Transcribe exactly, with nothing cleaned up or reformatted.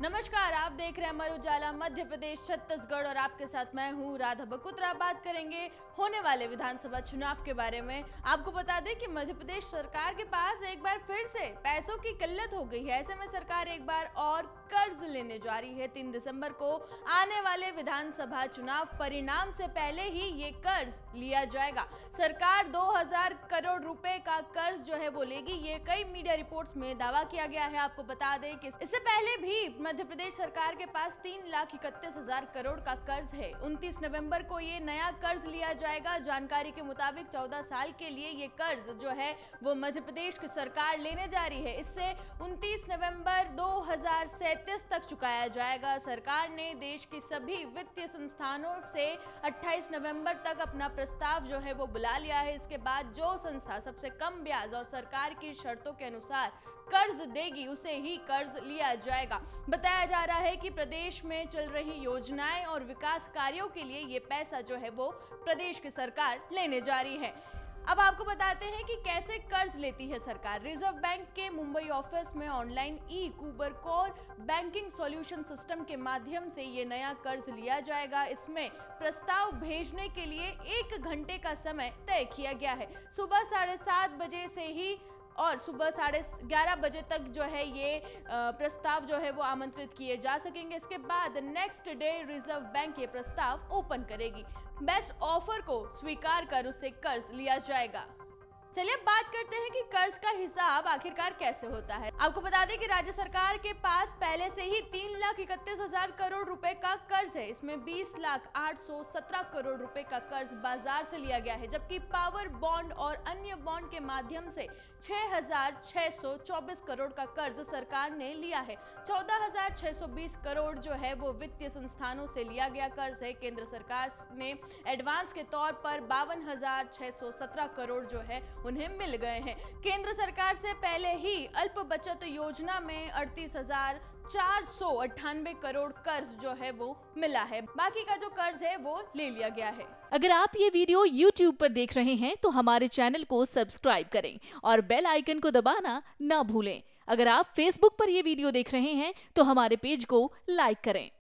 नमस्कार, आप देख रहे हैं अमर उजाला मध्य प्रदेश छत्तीसगढ़ और आपके साथ मैं हूं राधा बकुत्रा। बात करेंगे होने वाले विधानसभा चुनाव के बारे में। आपको बता दें कि मध्य प्रदेश सरकार के पास एक बार फिर से पैसों की किल्लत हो गई है। ऐसे में सरकार एक बार और कर्ज लेने जा रही है। तीन दिसंबर को आने वाले विधानसभा चुनाव परिणाम से पहले ही ये कर्ज लिया जाएगा। सरकार दो हजार करोड़ रुपए का कर्ज जो है वो लेगी, ये कई मीडिया रिपोर्ट्स में दावा किया गया है। आपको बता दें कि इससे पहले भी मध्य प्रदेश सरकार के पास तीन लाख इकतीस हजार करोड़ का कर्ज है। उनतीस नवंबर को ये नया कर्ज लिया जाएगा। जानकारी के मुताबिक चौदह साल के लिए ये कर्ज जो है वो मध्य प्रदेश की सरकार लेने जा रही है। इससे उनतीस नवंबर दो हजार सैंतीस तक चुकाया जाएगा। सरकार ने देश की सभी वित्तीय संस्थानों से अट्ठाईस नवंबर तक अपना प्रस्ताव जो है वो बुला लिया है। इसके बाद जो संस्था सबसे कम ब्याज और सरकार की शर्तों के अनुसार कर्ज देगी, उसे ही कर्ज लिया जाएगा। बताया जा रहा है कि प्रदेश में चल रही योजनाएं और विकास कार्यों के लिए ये पैसा जो है वो प्रदेश की सरकार लेने जा रही है। अब आपको बताते हैं कि कैसे कर्ज लेती है सरकार। रिजर्व बैंक के मुंबई ऑफिस में online e Kuber core banking solution system के माध्यम से ये नया कर्ज लिया जाएगा। इसमें प्रस्ताव भेजने के लिए एक घंटे का समय तय किया गया है। सुबह साढ़े सात बजे से ही और सुबह साढ़े ग्यारह बजे तक जो है ये प्रस्ताव जो है वो आमंत्रित किए जा सकेंगे। इसके बाद नेक्स्ट डे रिजर्व बैंक ये प्रस्ताव ओपन करेगी। बेस्ट ऑफर को स्वीकार कर उसे कर्ज लिया जाएगा। चलिए बात करते हैं कि कर्ज का हिसाब आखिरकार कैसे होता है। आपको बता दें कि राज्य सरकार के पास पहले से ही तीन लाख इकतीस हजार करोड़ रुपए का कर्ज है। इसमें बीस लाख आठ सौ सत्रह करोड़ रुपए का कर्ज बाजार से लिया गया है, जबकि पावर बॉन्ड और अन्य बॉन्ड के माध्यम से छह हजार छह सौ चौबीस करोड़ का कर्ज सरकार ने लिया है। चौदह हजार छह सौ बीस करोड़ जो है वो वित्तीय संस्थानों से लिया गया कर्ज है। केंद्र सरकार ने एडवांस के तौर पर बावन हजार छह सौ सत्रह करोड़ जो है उन्हें मिल गए हैं। केंद्र सरकार से पहले ही अल्प बचत योजना में अड़तीस हजार चार सौ अट्ठानवे करोड़ कर्ज जो है वो मिला है। बाकी का जो कर्ज है वो ले लिया गया है। अगर आप ये वीडियो यूट्यूब पर देख रहे हैं तो हमारे चैनल को सब्सक्राइब करें और बेल आइकन को दबाना ना भूलें। अगर आप फेसबुक पर ये वीडियो देख रहे हैं तो हमारे पेज को लाइक करें।